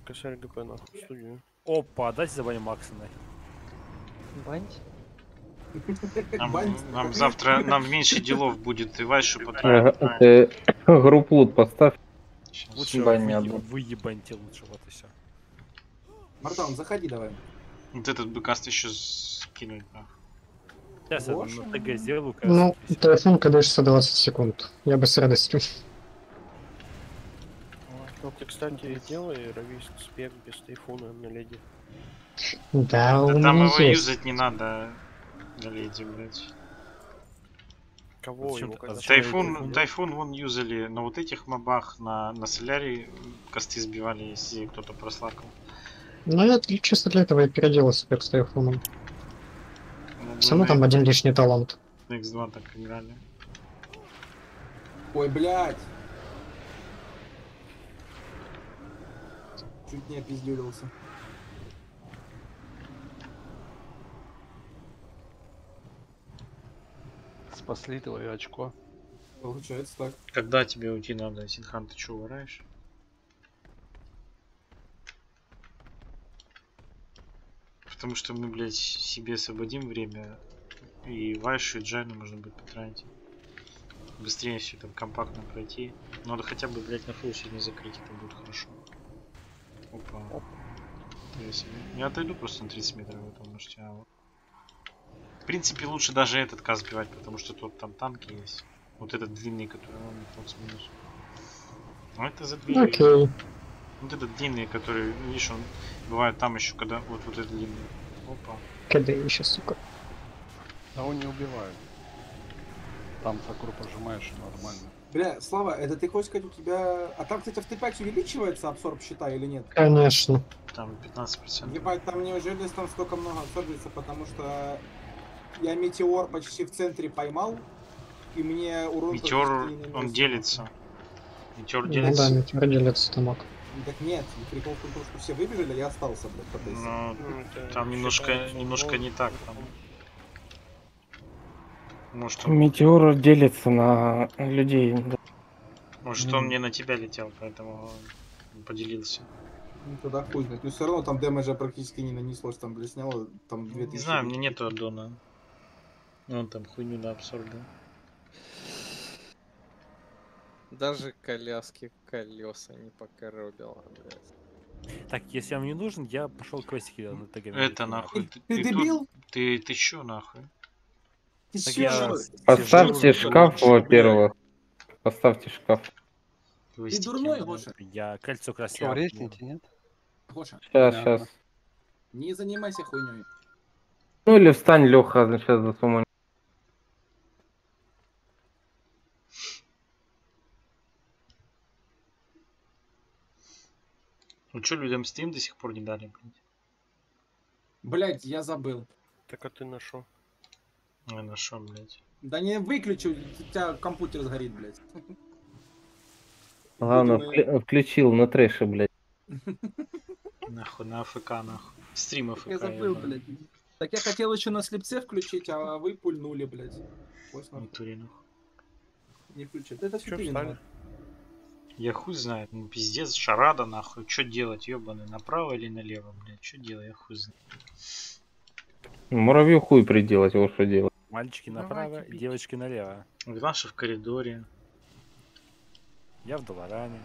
Косарь ГП нахуй в студию. Опа, дайте забаним Максона. Банть? Нам завтра меньше делов будет и Вайшу потратить. Группу лут поставь. Сейчас. Лучше Бань не одну. выебаньте лучше, вот и все. Мартаун, заходи давай. Вот этот быкаст еще скинуть. Нахуй. Сейчас я Боже на ТГ сделаю, Ну, кажется. телефон КД 20 секунд. Я бы с радостью. Ну ты, кстати, делай равийск спек без тайфуна на леди. Да, у Да там меня его есть. юзать не надо. На леди, блядь. Кого Зачем его ты- когда? Тайфун вон юзали на вот этих мобах, на соляре косты сбивали, если кто-то прослакал. Ну, я чисто для этого и переделал спек с телефоном. Ну, Все равно там один лишний талант. на X2 так играли. Ой, блядь. Чуть не опиздюлился. Спасли твое очко. Получается так. Когда тебе уйти надо, Синхан, ты что, угораешь? Потому что мы, блядь, себе освободим время, и Вайшу, и Джайну можно будет потратить. Быстрее все там компактно пройти. Надо хотя бы, блядь, на фулл сегодня закрыть, это будет хорошо. Опа. Я, себе... Я отойду просто на 30 метров, вы там можете. В принципе, лучше даже этот каз сбивать, потому что тут там танки есть. Вот этот длинный, который он плюс-минус. А это за 2. Окей. Вот этот длинный, который, видишь, он бывает там еще, когда вот этот длинный. Опа. КД еще, сука. Да он не убивает. Там Сакуру прожимаешь нормально. Бля, Слава, это ты хочешь сказать у тебя... А там, кстати, в Т5 увеличивается абсорб щита или нет? Конечно. Там 15%. Ебать, там неужели там столько много абсорбится, потому что я метеор почти в центре поймал, и мне урон... Метеор, почти не он наносит. делится. Метеор Ну делится. да, метеор делится тамак. Так нет, прикол в том, что все выбежали, я остался, блядь, по тесте. Но Ну, это там немножко считается не так. Там. Может, Метеор делится на людей. Да. может он не на тебя летел, поэтому он поделился. Ну тогда хуй знает. Но все равно там дэмэджа практически не нанеслось, там, блядь, сняло, там 2000. Не знаю, мне нету аддона. Он там хуйню на абсорбе. Даже коляски колеса не покоробило, блядь. Так, если вам не нужен, я пошел квестики делать на ТГ. Это нахуй. Ты дебил? Ты чё нахуй? Ты Так чё, я что ли? Поставьте сижу, шкаф, блядь. во-первых. Поставьте шкаф. Ты Квестики. дурной, Гоша? Я кольцо Что, красиво. резните, нет? Гоша, Сейчас, Понятно. сейчас. не занимайся хуйней. Ну или встань, Леха, сейчас засуму. Ну чё, людям стрим до сих пор не дали, блядь? Блядь, я забыл. Так а ты нашел. Я нашел, блядь. Да не выключу, у тебя компьютер сгорит, блядь. Главное, Видимо, включил на трэше, блядь. Нахуй, на АФК, нахуй. Стрим АФК. я забыл, ебаный. блядь. Так я хотел еще на слепце включить, а вы пульнули, блядь. Пусть В нахуй натуре, нахуй. не включит. Это Чё все встали? Я хуй знает, ну пиздец, шарада нахуй. Чё делать, ёбаный, направо или налево, блядь? Чё делать, я хуй знаю. Муравью хуй приделать, вот что делать. Мальчики Давайте направо, пить. девочки налево. Наши в коридоре. Я в Долоране.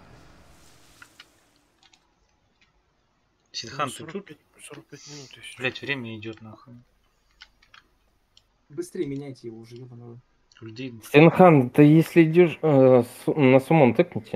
Синхан, ты тут? 45 минут и все. Блять, время идет нахуй. Быстрее меняйте его уже, ебаного. Людей. Синхан, ты если идешь на сумон, тыкните.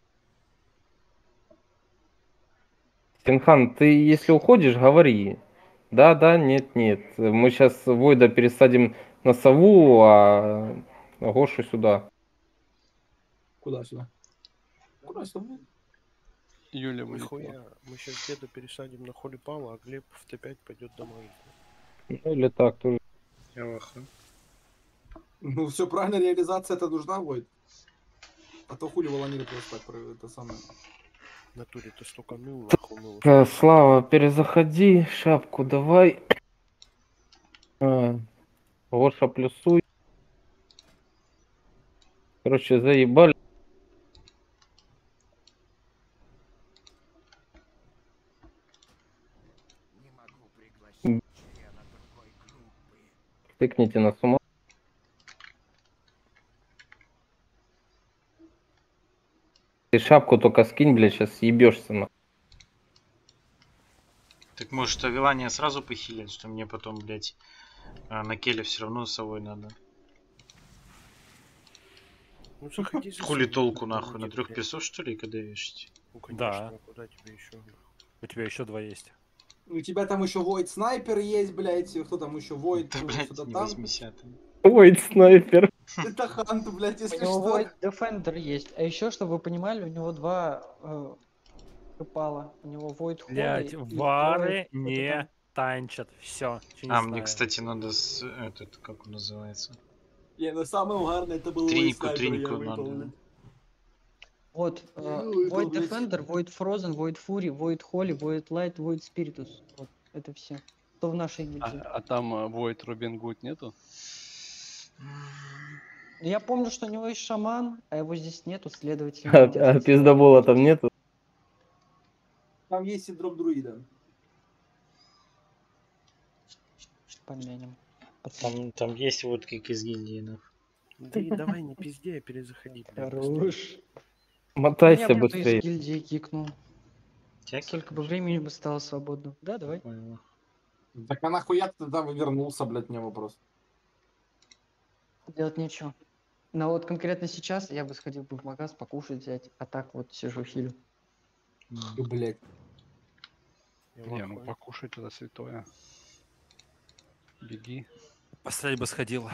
Синхан, ты если уходишь, говори. Да, да, нет, нет. Мы сейчас Войда пересадим на сову, а Гошу сюда. Куда сюда? Куда сюда? Юля вылетела. Нихуя. Мы сейчас деда пересадим на Холи Пала, а Глеб в Т5 пойдет домой. Ну или так тоже. Я в ахуе. Ну все правильно, реализация это нужна будет. А то хули волонили просто так про это самое. В натуре ты столько мыл, нахуй мыл. Слава, перезаходи, шапку давай. Гоша плюсуй. Короче, заебали. Тыкните на сумму. Ты шапку только скинь, блядь, сейчас съебешься на. Так может Авелания сразу похилить, что мне потом, блядь, на келе все равно с совой надо. Ну заходи за Хули собой, толку как нахуй, бы, на блядь. 3 песов что ли, когда вешать? Ну конечно, Да. а куда тебе еще? У тебя еще 2 есть. У тебя там еще Void Снайпер есть, блядь. Кто там еще Void? Да, блядь, Что-то не там. 80. Ой, снайпер. Это Хант, блядь, У если него что. Void Defender есть. А еще, чтобы вы понимали, у него 2 копала. У него Void Holy Блять, и вары Void не что-то там. танчат. Все. А, мне, кстати, надо с... Этот, как он называется? Не, ну самое угарное это был Void Тринику, Снайпер, я тринику выпал, надо. блядь. Вот, Ой, Void блядь. Defender, Void Frozen, Void Fury, Void Holy, Void Light, Void Spiritus. Вот, это все. Что в нашей гильдии. А там Void Робин Гуд нету? Я помню, что у него есть шаман, а его здесь нету, следовательно. он держится Пиздобола там нету. Там есть синдром друида. Помянем. Пацаны. Там есть вот как из гильдии, нахуй. Да и давай не пизди, а перезаходи. блядь, быстрее. Хорош. Мотайся Меня кто-то быстрее. из гильдии кикнул. Тяки? Сколько бы времени бы стало свободно. Да, давай. Понял. Так а нахуя ты тогда вернулся, блядь, мне вопрос. Делать нечего. Но вот конкретно сейчас я бы сходил бы в магаз покушать взять, а так вот сижу хилю. И, блядь. Я Не, ну нахуй. покушать это святое. Беги. Пострелять бы сходил.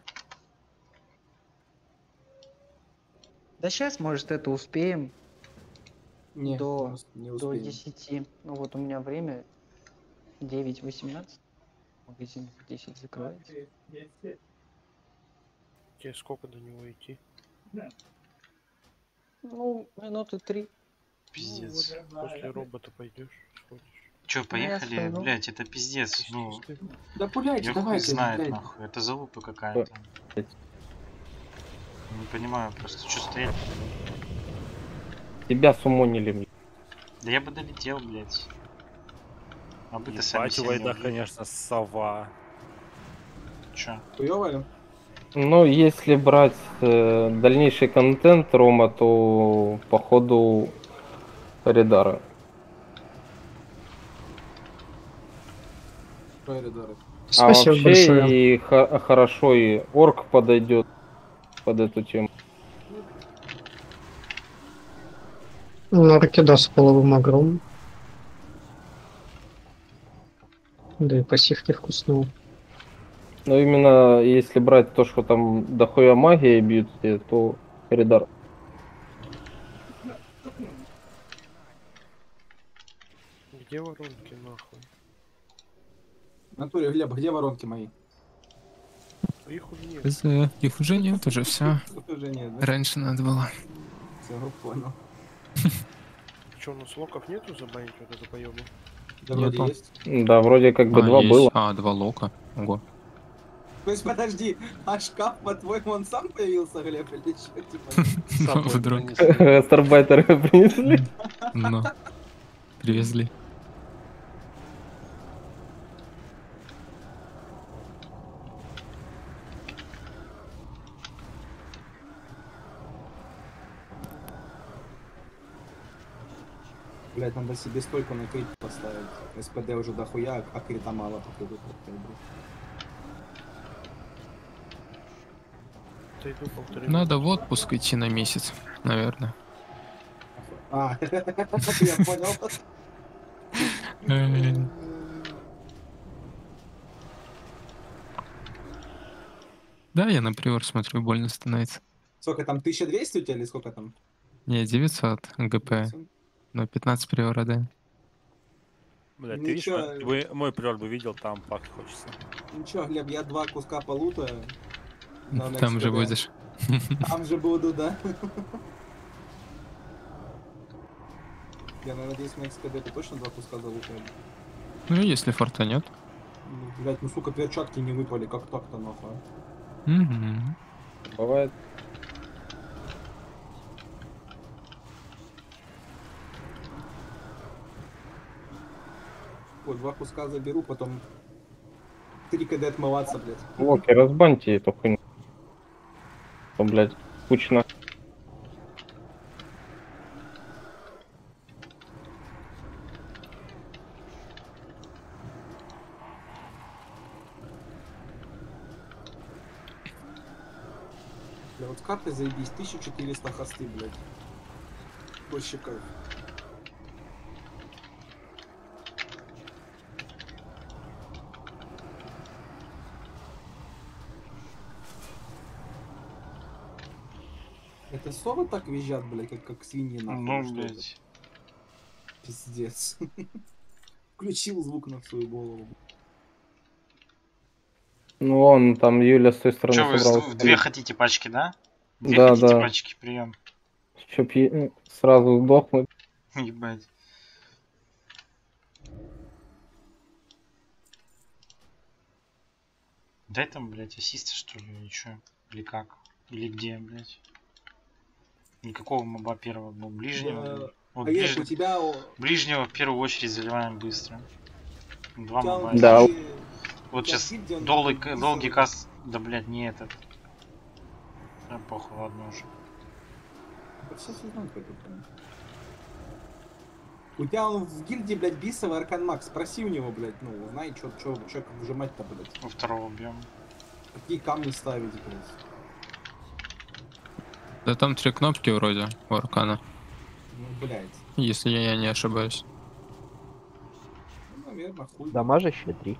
Да сейчас, может, это успеем Не, До- не до успеем. 10. Ну вот у меня время 9:18. Магазин в 10 закрывается. Тебе сколько до него идти? Ну, минуты 3. Пиздец. Ну, вот после робота пойдешь, сходишь. Чё, поехали? Ясно, ну. Блять, это пиздец. Ну, Чистый. Да пуляйте, я хуй давайте, знает, блядь. нахуй. Это залупа какая-то. Не понимаю просто, что стоять. Тебя сумонили, блядь. Да я бы долетел, блять. А бы-то сами Ебать, у себя не Вайда, убили. конечно, сова. Чё? Хуёвая? Ну, если брать дальнейший контент Рома, то походу Редара. Коридоры. А Спасибо вообще большое. и хорошо и орк подойдет под эту тему. Ну, ракеда с половым огром. Да и пассивки вкусные. Но именно если брать то, что там дохуя магия бьют, то Редар. Где воронки нахуй? В натуре, Глеб, где воронки мои? Их уже нет. Их уже нет, уже все. Уже нет, да? Раньше надо было. Все, понял. Че, у нас локов нету забанить вот эту поебу? Да вроде Нету. есть. Да, вроде как бы два есть. было. Два лока. Ого. То есть, подожди, а шкаф, по-твоему, он сам появился, Глеб, или что? Типа, Вдруг. Старбайтеры принесли. Ну. Привезли. блядь, надо себе стойку на крит поставить. СПД уже дохуя, а крита мало, походу. Отойду полторы Надо в минуты. отпуск идти на месяц, наверное. А, я понял. Да, я на приор смотрю, больно становится. Сколько там, 1200 у тебя или сколько там? Не, 900 ГП, но 15 приора, да. Блять, ты видишь, Ничего. мой приор бы видел, там пакт хочется. Ничего, Глеб, я 2 куска полутаю. на Там же XPD. будешь. Там же буду, да. Я надеюсь, на XPD ты точно 2 куска залутаю. Ну, если форта нет. Блять, ну сука, перчатки не выпали, как так-то нахуй? Мгм. Бывает. Вот 2 куска заберу, потом 3 КД отмываться, блядь. Локи, разбаньте эту хуйню. То, блядь, скучно. Бля, вот карты заебись, 1400 хосты, блядь. Вообще кайф. Это совы так визжат, блядь, как свиньи, нахуй? Ну, или что это? блядь. Пиздец. Включил звук на свою голову. Ну, он там Юля с той стороны Че, вы собрался. две хотите пачки, да? Две Да, хотите да. пачки, прием. Чтоб сразу сдохнуть. Ебать. Дай там, блядь, ассиста, что ли, или чё? Или как? Или где, блядь? Никакого моба первого, ну, ближнего. Вот А есть у тебя... ближнего в первую очередь заливаем быстро. Два моба. Да. Вот сейчас где он долгий каст. Да, блядь, не этот. Да, похуй, ладно уже. Сейчас узнаю, как это. У тебя он в гильдии, блядь, бисовый Аркан Макс. Спроси у него, блядь, ну, узнай, чё как выжимать-то, блядь. У второго бьем. Какие камни ставить, блядь. Да там 3 кнопки вроде у Аркана, Ну, блядь. если я не ошибаюсь. Ну, наверное, хуй. Дамажащие 3.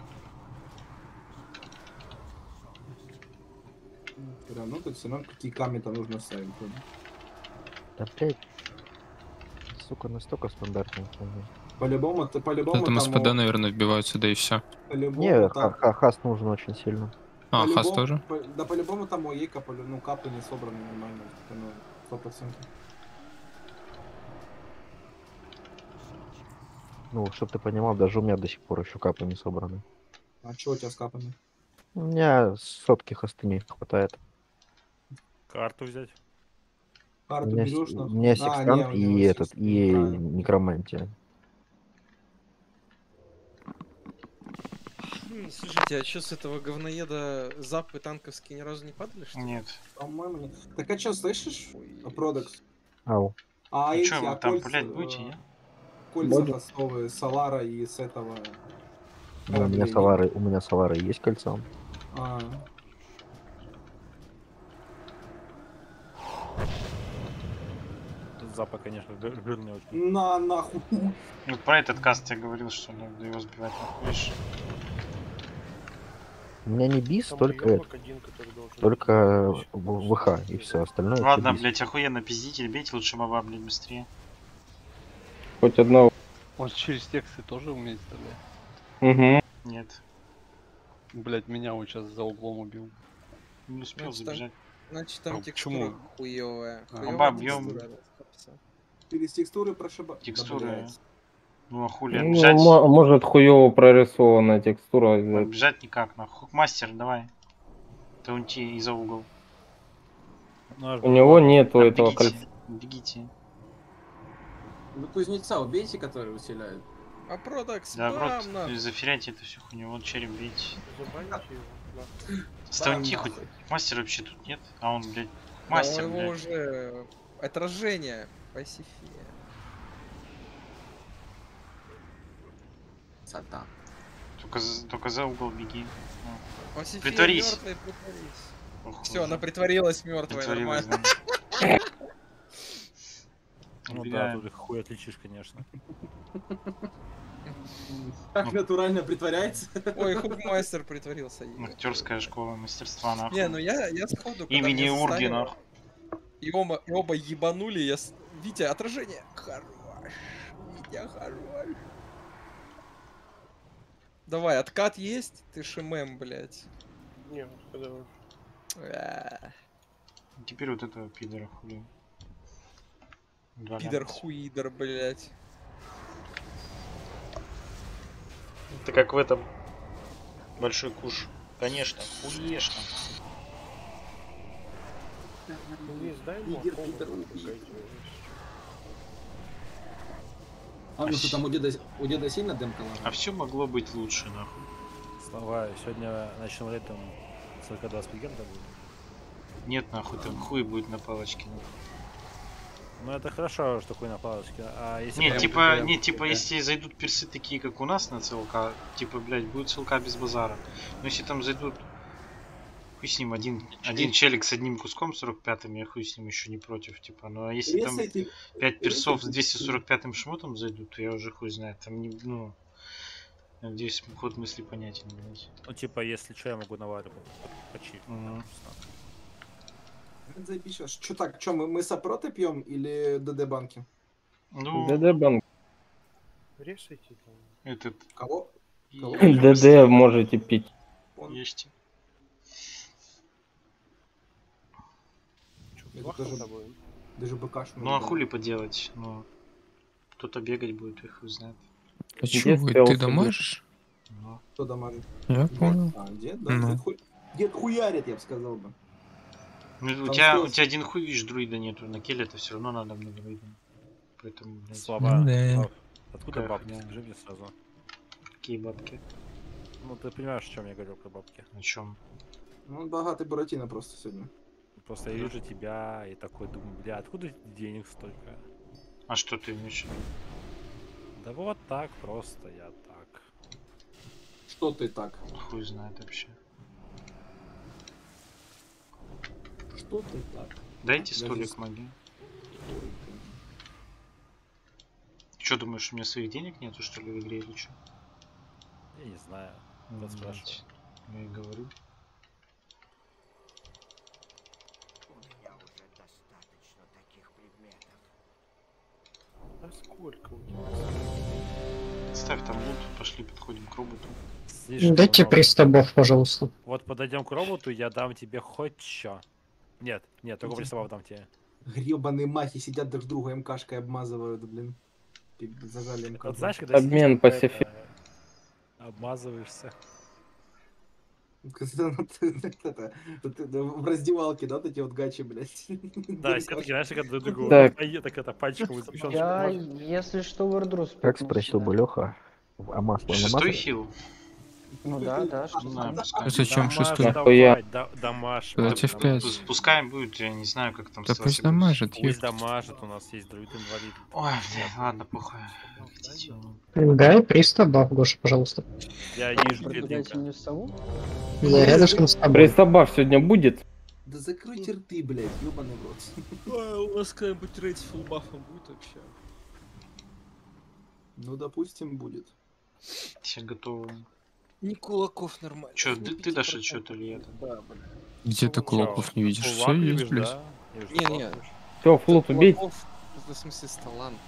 Все равно тут все равно какие камни-то нужно ставить. Блядь. Да, блядь. Сука, настолько стандартная хуйня. По-любому, Да по-любому там там... СПД, наверное, вбивают сюда и все. По-любому Не, там... хас нужен очень сильно. А, по-любому- хас тоже? Да по-любому там ОЕКа, ну капы не собраны нормально. Ну, 100%. Ну, чтоб ты понимал, даже у меня до сих пор еще капы не собраны. А что у тебя с капами? У меня сотки хосты не хватает. Карту взять. У Карту меня, берешь, у нахуй? меня А, секстант не, у него и этот, секстант, и правильно. некромантия. Слушайте, а что с этого говноеда запы танковские ни разу не падали, что ли? Нет. По-моему, нет. Так а что, слышишь, Продекс? Ау. А Ну эти, чё, вы а там, кольца, блядь, будете, не? кольца Будем. хостовые, Солара и с этого... Ну, у меня Солары есть кольцо. А, Запа, конечно, жирный очень. нахуй. Вот про этот каст я говорил, что надо его сбивать нахуй. Видишь? У меня не бис, Там только приёмок один, который должен только быть. ВХ и все остальное. Ладно, всё бис. блядь, охуенно пиздите, бейте лучше моба, блядь, быстрее. Хоть одного. Он через тексты тоже умеет стрелять. Угу. Нет. Блять, меня он сейчас за углом убил. Не успел Значит, там- забежать. Значит, там А текстура почему? хуёвая. А. Хуёвая Моба бьём. текстура, да, капса. Через текстуры прошибать. Текстуры. Ну а хули, Ну, отбежать? может хуево прорисованная текстура. взять. Отбежать никак, нахуй. Хукмастер, давай. Таунти и за угол. Ну, аж У него было. нету Да, этого бегите, кольца. бегите. Вы кузнеца убейте, который усиляет. А Продакс, Да, бам, брат, нахуй. заферяйте эту всю хуйню. Вот череп бейте. Забаните его. нахуй. Ставьте нахуй. хоть. Мастер вообще тут нет, а он, блядь, Да, мастер, у него блядь. уже отражение пасифия. Сатан. Только за угол беги. Пасифия Притворись. мёртвая, притворись. Ох, Все, она притворилась мертвой, притворилась, нормально. да. Ну да, Убегаем. тут их хуй отличишь, конечно. Как натурально притворяется. Ой, Хукмастер притворился. Актерская школа мастерства, нахуй. Не, ну я сходу, когда Имени мне Урги, заставили, нахуй. и оба ебанули, Витя, отражение. Хорош. Витя, хорош. Давай, откат есть? Ты шимем, блядь. Не, вот когда вот Теперь вот этого пидора хули. Два Пидор ляпаса. хуидор, блядь. Это как в этом. Большой куш. Конечно, хуешно. Лиз, дай ему Игорь, комнату, Питер, убей. пускайте его. А ну что там у деда сильно демка А все могло быть лучше, нахуй. Слова, сегодня ночным рейдом 42 спигента будет. Нет, нахуй, там хуй будет на палочке. Нахуй. Ну это хорошо, что хуй на палочке. А если Нет, прям- типа, если зайдут персы такие, как у нас на ЦЛК, типа, блядь, будет ЦЛК без базара. Но если там зайдут, хуй с ним, один челик с одним куском 45-м, я хуй с ним еще не против, типа. Ну а если там 5 персов с 245-м шмотом зайдут, то я уже хуй знает. Там не, ну, надеюсь, ход мысли понятен, блядь. Ну типа, если что, я могу наваривать. Почти. Запишешь. Что так, что мы сопроты пьем или ДД банки? Ну, ДД банк. Решайте там. этот... Кого? ДД можете пить. Есть. Даже БКшную. Ну а хули поделать? Ну, кто-то бегать будет, их хуй знает. А чё, Войд, ты дамажишь? Ну. Кто дамажит? Я понял. А, дед, да? Ну. Дед хуярит, я бы сказал бы. Ну, у Там тебя скилл- один хуй, видишь, друида нету. На келе это все равно надо мне друидом. Поэтому, блядь, Слова. Да. Слав, откуда Как, бабки? да. Скажи мне сразу. какие бабки? Ну ты понимаешь, о чем я говорил про бабки. О чем? Ну, он богатый Буратино просто сегодня. Просто я вижу тебя и такой думаю, бля, откуда денег столько? А что ты имеешь в виду? Да вот так просто, я так. Что ты так? Хуй знает вообще. Что ты так? Дайте Даже столик с- маги. Что думаешь, у меня своих денег нету, что ли, в игре или что? Я не знаю. Вот спрашиваю. Я и говорю. А сколько у тебя? Ставь там лут, пошли, подходим к роботу. Слишком Дайте много. пристабов, пожалуйста. Вот подойдем к роботу, я дам тебе хоть чё. Нет, нет, только приставов дам тебе. Гребаные махи сидят друг друга МКшкой обмазывают, блин. Зажали МК. Вот знаешь, когда Обмен сидишь, по это, сефи- обмазываешься. Это, в раздевалке, да, вот эти вот гачи, блядь. Да, все таки, знаешь, как друг другу Так. так это пальчиком запишёшь. Я, если что, вардрус. Как спросил бы Леха, а масло Шестой намазали? хил. Ну да, да, что Ну, там. да, пускай. Зачем шестой? Нахуя? Дамаж. Давайте в 5. Пускай будет, я не знаю, как там Да с пусть Васей будет. дамажит, Пусть ёпт. дамажит, у нас есть друид инвалид. Ой, блядь, ладно, похуй. Хотите? Дай пристабов, Гоша, пожалуйста. Я вижу Дайте бедненько. мне сову. Я рядышком с тобой. Пристабаф сегодня будет? Да закройте рты, блядь, ёбаный в рот. У вас какой-нибудь рейд с фулбафом будет вообще? Ну, допустим, будет. Все готовы. Не кулаков нормально. Чё, ты дашь отчет или я там? Да, блин. Где ты кулаков не видишь? Все Кулак есть, любишь, блядь. да? Я вижу, Не-не. кулак любишь. Все, флот убейте. Кулаков, в смысле, с талантом.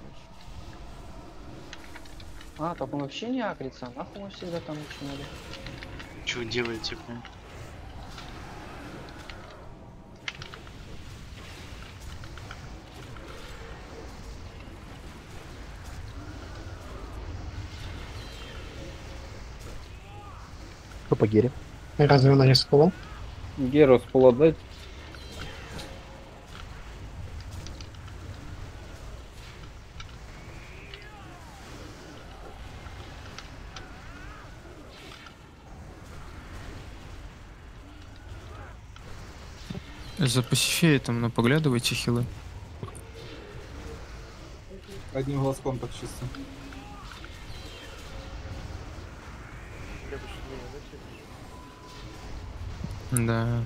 А, так он вообще не агрится. Нахуй мы всегда там начинали. Чё вы делаете, блин? Что по гере? Разве она не скула? Геру с пола дать. За пасифея там на поглядывайте хилы. Одним глазком так чисто. Да.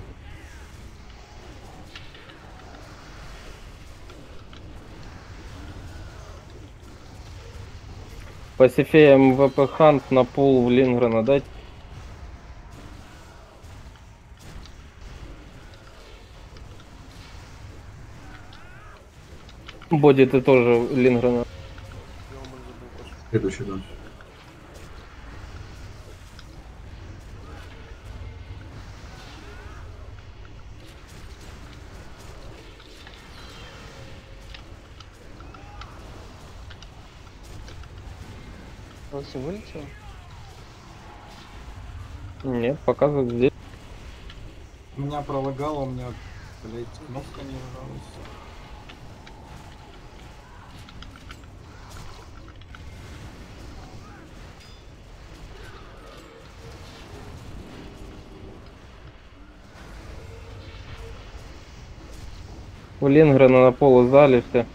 Пасифея МВП Хант на пол в Лингрена дать. Боди ты тоже Лингрена. Следующий, да. Если вылетел. Нет, показывает здесь. Меня пролагало, у меня, блядь, кнопка не нажалась. В Лингрена на полу сдали все.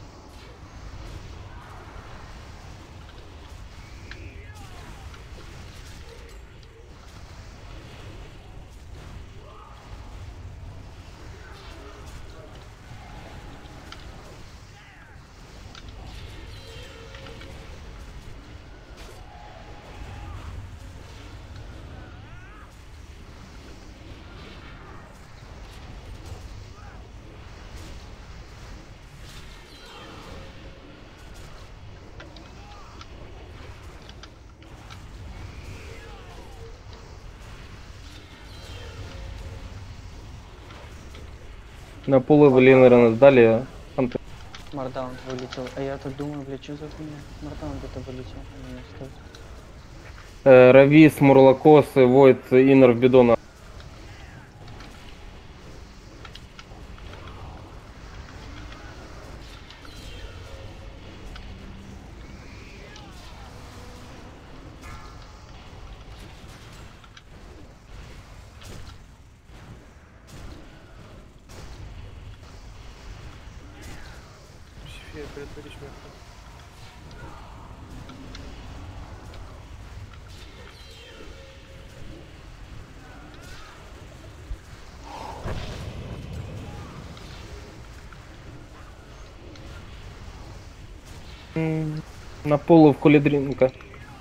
На полу в Лингрена сдали. Мардаун вылетел. А я так думаю, блядь, что за хуйня? Мардаун где-то вылетел. А меня стоит. Равис, Мурлакос и Войд Иннер в бидона. Психия, предваришь мертвый. На полу в Холидринка.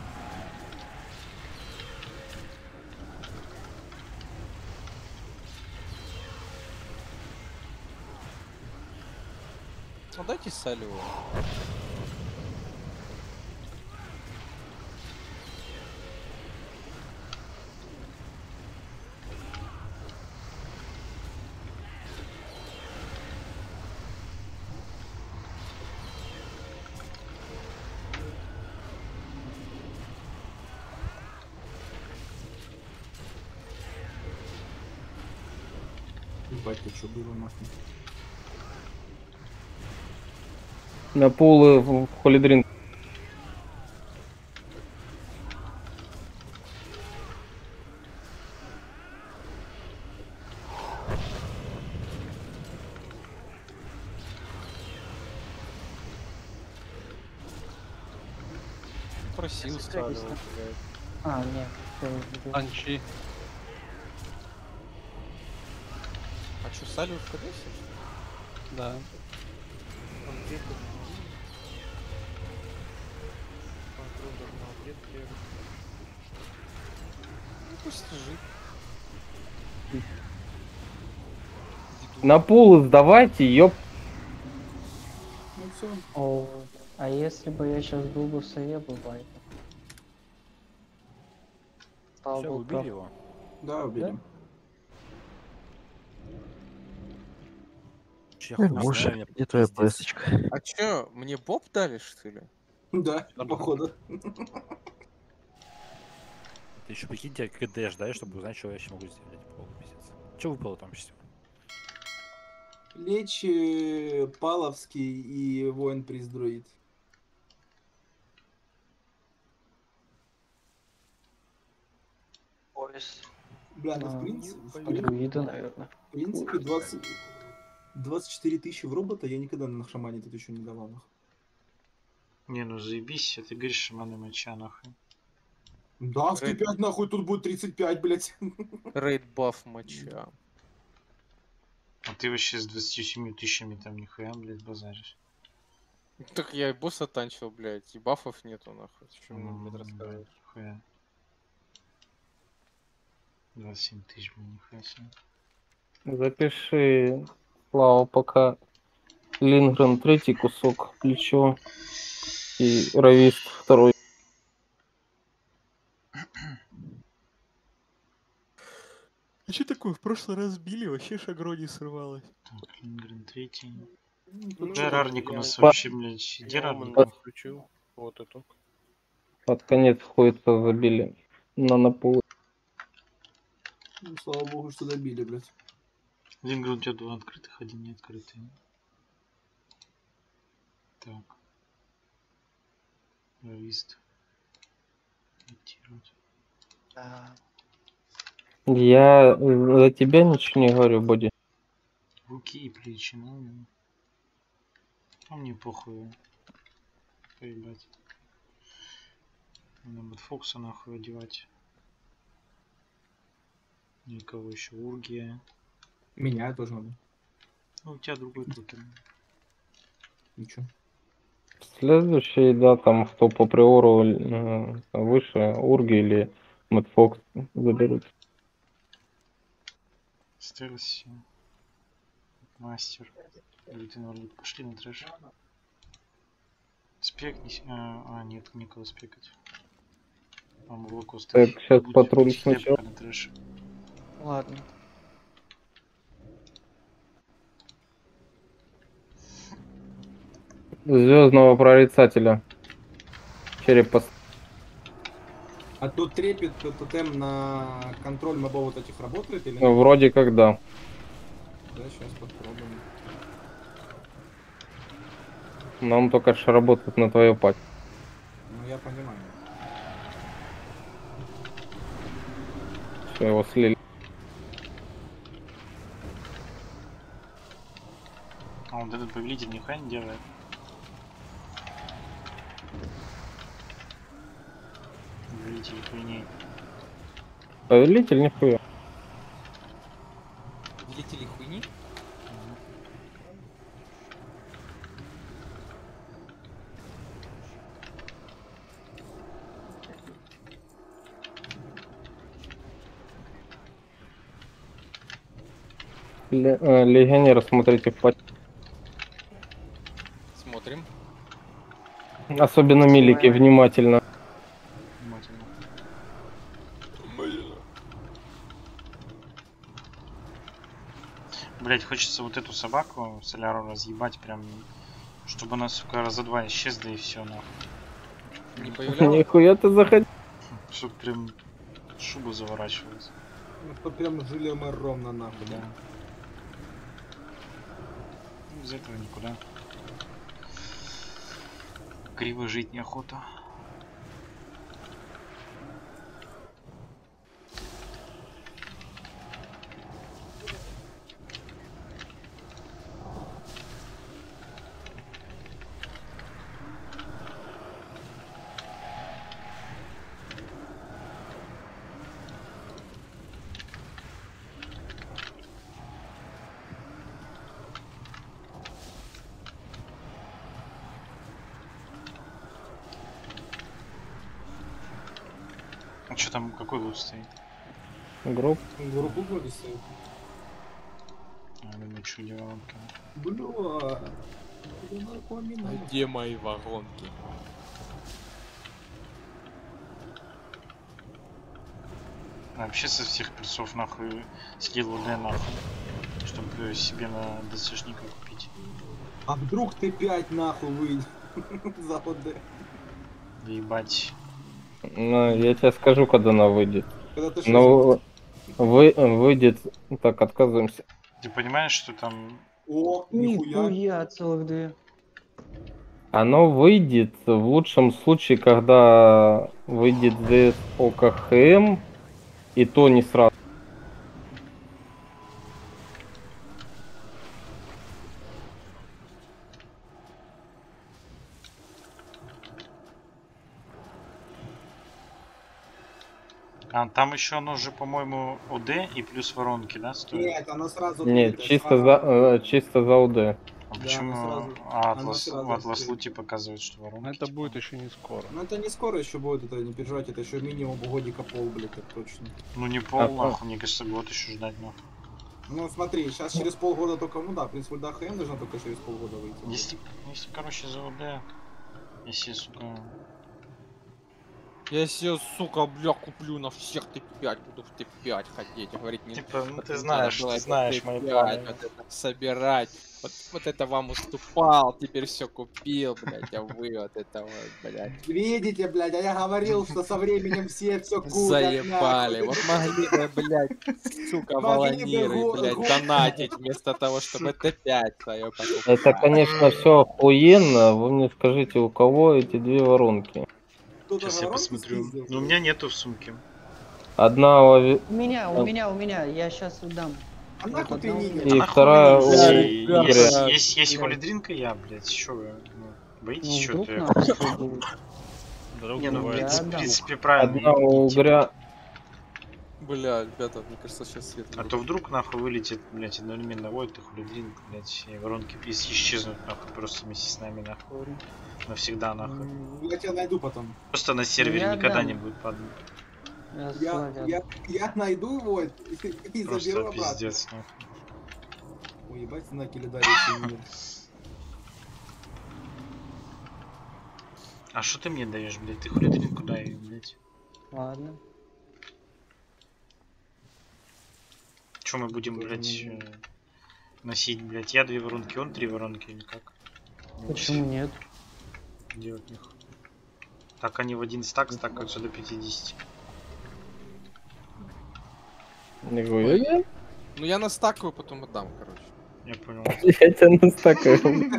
Ну дайте салю. Ебать, ты что было нахуй? На полу в Холидринка. Просил салю, блядь. А, нет. Анчи. А чё, салю в КД? Да. Он где-то... Патрон на объект бегает. Ну пусть лежит. На полу сдавайте, ёп. Ну все. О, а если бы я сейчас был бы в сове, был бы это. Стал Все, бы убили прав. его? Да, убили. Я хуй знаю, Гоша, у меня где твоя пиздец. песочка? А чё, мне боб дали, что ли? Да, походу. Ты еще прикинь, тебе КД ждать, чтобы узнать, что я вообще могу сделать. Полный пиздец. Че выпало там всего? Лечь Паловский и воин приз друид. Пояс. Бля, ну А, в друида, наверное. принципе 24 тысячи в робота я никогда на шамане тут еще не давал. Нахуй. Не, ну заебись, а ты говоришь шаманы моча, нахуй. Да, 105 нахуй, тут будет 35, блядь. Рейд баф моча. А ты вообще с 27 тысячами там нихуя, блядь, базаришь. Так я и босса танчил, блядь, и бафов нету, нахуй. Что мне, блядь, Блядь, рассказываешь? нихуя. 27 тысяч, блядь, нихуя себе. Запиши, Слава, пока Лингрен третий кусок, плечо и Равист второй. А что такое? В прошлый раз били, вообще шагро не срывалось. Так, Лингрен третий. Ну, Да, рарник у я нас вот- вообще, блядь, где Я рарник? Оман включил. Вот эту. Под конец ходится забили на полу. Ну, слава богу, что добили, блядь. Лингрен у тебя два открытых, один не открытый. Так. Равист. Имитировать. Да. Я за тебя ничего не говорю, Боди. Руки и плечи, ну. А мне похуй. Поебать. Надо будет Фокса нахуй одевать. Никого еще. Ургия. Меня тоже надо. Ну, у тебя другой токен. Ничего. Следующий, да, там кто по приору выше, Урги или Мэтт Фокс заберут. Стелси. Мастер. Пошли на трэш. Спекнись. Нет, никого спекать. Молоко Так, сейчас патруль сначала. на трэш. Ладно. Звездного прорицателя. Череп пос... А тут трепет тотем на контроль мобов вот этих работает или нет? Вроде как да. Да, сейчас попробуем. Но он только что работает на твою пать. Ну я понимаю. Все, его слили. А вот этот повелитель нихуя не делает. Повелитель хуйней. Повелитель нихуя. Повелители хуйни? Легионер, смотрите, в пать. Смотрим. Особенно милики, внимательно. Внимательно. Блять, хочется вот эту собаку соляру разъебать прям, чтобы она, сука, раза два исчезла и все нахуй. Не появлялась? Нихуя ты заходи. Чтоб прям шубу заворачивалась. Ну, что прям жили мы ровно нахуй, да? Ну, из этого никуда. Криво жить неохота. А что там, какой лут стоит? Групп. Группу вроде стоит. А, думаю, что девалка. Бля. Я напоминаю. Где мои воронки? А вообще со всех персов нахуй слил УД нахуй. Чтобы себе на ДСшника купить. А вдруг ты 5 нахуй выйдет за ОД? Ебать. Ну, я тебе скажу, когда она выйдет. Когда ты Но выйдет. Так, отказываемся. Ты понимаешь, что там... О, нихуя. Нихуя, целых 2. Оно выйдет в лучшем случае, когда выйдет ДС ОКХМ, и то не сразу. А там еще оно же, по-моему, ОД и плюс воронки, да, стоит? Нет, оно сразу... Нет, открыто, чисто сразу. чисто за УД. А Да, почему оно сразу- Атлас, оно сразу Атлас открыто. Лути показывает, что воронки? Но это типа? будет еще не скоро. Ну это не скоро еще будет, это не переживать, это еще минимум годика пол, блядь, так точно. Ну не пол, нахуй, мне кажется, год еще ждать, нахуй. Ну смотри, сейчас через полгода только, ну да, в принципе, да, ХМ должна только через полгода выйти. Если, короче, за ОД, если, сука... Я себе, сука, бля, куплю на всех Т5, буду в Т5 ходить, говорить не... Типа, ну вот ты не знаешь, надо было ты знаешь это мои Т5, планы. вот это собирать, вот это вам уступал, теперь все купил, блядь, а вы вот это вот, блядь. Видите, блядь, а я говорил, что со временем все купят. Заебали, нахуй. вот могли бы, блядь, сука, Могли бы волониры, блядь, донатить вместо того, чтобы Т5 свое покупать. Это, конечно, все охуенно. Вы мне скажите, у кого эти две воронки? Кто-то Сейчас я воронки посмотрю. спиздил? Ну у меня нету в сумке. Одна У меня, я сейчас дам. А нахуй ты одна не умерла. идешь? И Нахуй вторая вы у не- Игоря. есть Блядь. холидринка, я, блядь, что вы? Ну, боитесь Ну, вдруг что-то? нахуй что будет. Вдруг Не, ну, в бывает. Я принципе, в отдам. принципе, правильно. одна у идти. Угря. Бля, ребята, мне кажется, сейчас свет А то вдруг нахуй вылетит, блядь, одновременно Войд и Хулидрин, блядь, и воронки исчезнут нахуй просто вместе с нами нахуй. Навсегда нахуй. Я тебя найду потом. Просто на сервере я никогда отдам. не будет падать. Я Я, Славе я найду его и заберу Просто обратно. пиздец, нахуй. Ой, ебать, знаки лидарите. А что ты мне даешь, блядь? Ты Хулидринку дай, блядь. Ладно. Че мы будем, блядь, носить, блядь? Я 2 воронки, он 3 воронки или как? Почему нет? Делать нихуя. Так они в один стак стакаются до 50. Нихуя. Ну я настакаю, потом отдам, короче. Я понял. Я тебя настакаю.